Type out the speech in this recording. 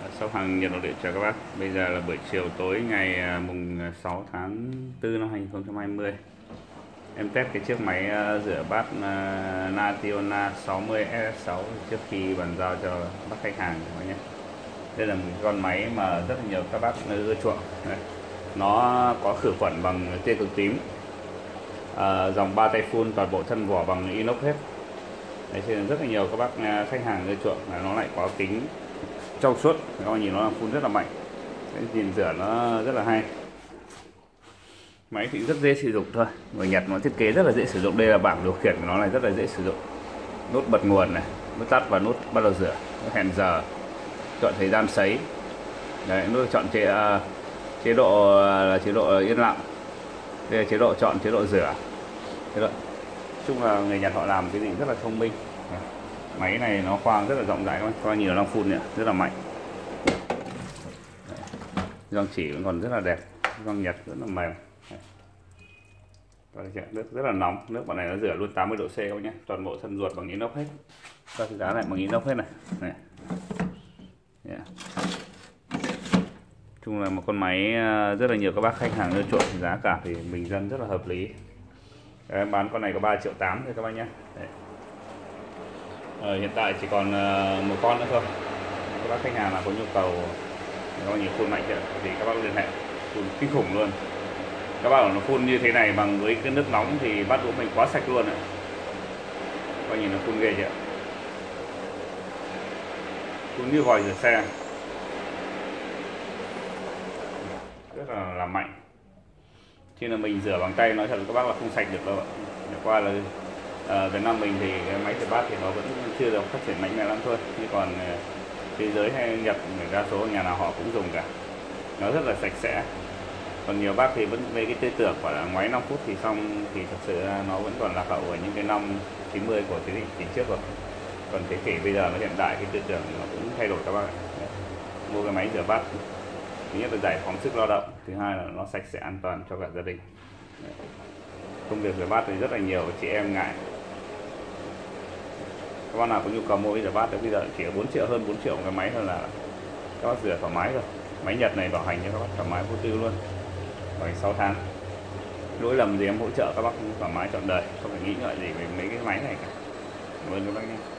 Shop hàng Nhật Nội Địa chào các bác. Bây giờ là buổi chiều tối ngày mùng 6 tháng 4 năm 2020. Em test cái chiếc máy rửa bát Nationa 60 SS6 trước khi bàn giao cho bác khách hàng các bác nhé. Đây là một con máy mà rất là nhiều các bác ưa chuộng. Nó có khử khuẩn bằng tia cực tím, dòng 3 tay phun, toàn bộ thân vỏ bằng inox hết. Đấy, cho nên rất là nhiều các bác khách hàng ưa chuộng. Nó lại có tính trong suốt, các bạn nhìn nó phun rất là mạnh. Đấy, nhìn rửa nó rất là hay. Máy thì rất dễ sử dụng thôi, người Nhật nó thiết kế rất là dễ sử dụng. Đây là bảng điều khiển của nó này, rất là dễ sử dụng. Nút bật nguồn này, nút tắt và nút bắt đầu rửa, hẹn giờ, chọn thời gian sấy. Đấy, nút chọn chế độ là chế độ yên lặng. Đây là chế độ chọn chế độ rửa. Nói chung là người Nhật họ làm cái gì rất là thông minh. Máy này nó khoang rất là rộng rãi, các bạn nhìn nó đang phun nhỉ, rất là mạnh. Răng chỉ vẫn còn rất là đẹp, răng Nhật rất là mềm. Nước rất là nóng, nước bọn này nó rửa luôn 80 độ C các bạn nhé. Toàn bộ thân ruột bằng inox hết, các cái giá này bằng inox hết này. Yeah. Chung là một con máy rất là nhiều các bác khách hàng ưa chuộng, giá cả thì bình dân rất là hợp lý. Em bán con này có 3,8 triệu thôi các bác nhé. Hiện tại chỉ còn một con nữa thôi. Các bác khách hàng nào có nhu cầu các bác nhìn phun mạnh chưa thì các bác liên hệ, phun kinh khủng luôn. Các bác bảo nó phun như thế này bằng với cái nước nóng thì bát đũa mình quá sạch luôn ạ. Các bác nhìn nó phun ghê chưa, phun như vòi rửa xe, rất là mạnh. Chứ là mình rửa bằng tay nói thật các bác là không sạch được đâu ạ. Qua là Việt Nam mình thì cái máy rửa bát thì nó vẫn chưa được phát triển mạnh mẽ lắm thôi, chứ còn thế giới hay Nhật đa số nhà nào họ cũng dùng cả, nó rất là sạch sẽ. Còn nhiều bác thì vẫn về cái tư tưởng gọi là ngoáy 5 phút thì xong, thì thật sự nó vẫn còn lạc hậu ở những cái năm 90 của thế kỷ trước rồi. Còn thế kỷ bây giờ nó hiện đại, cái tư tưởng nó cũng thay đổi các bác ạ. Mua cái máy rửa bát thứ nhất là giải phóng sức lao động, thứ hai là nó sạch sẽ an toàn cho cả gia đình. Công việc rửa bát thì rất là nhiều chị em ngại. Các bác nào có nhu cầu mua rửa bát thì bây giờ chỉ 4 triệu, hơn 4 triệu một cái máy thôi là các bác rửa thoải mái rồi. Máy Nhật này bảo hành cho các bác thoải mái vô tư luôn, bảo hành 6 tháng. Lỗi lầm gì em hỗ trợ các bác thoải mái trọn đời, không phải nghĩ ngợi gì về mấy cái máy này cả. Cảm ơn các bác nhé.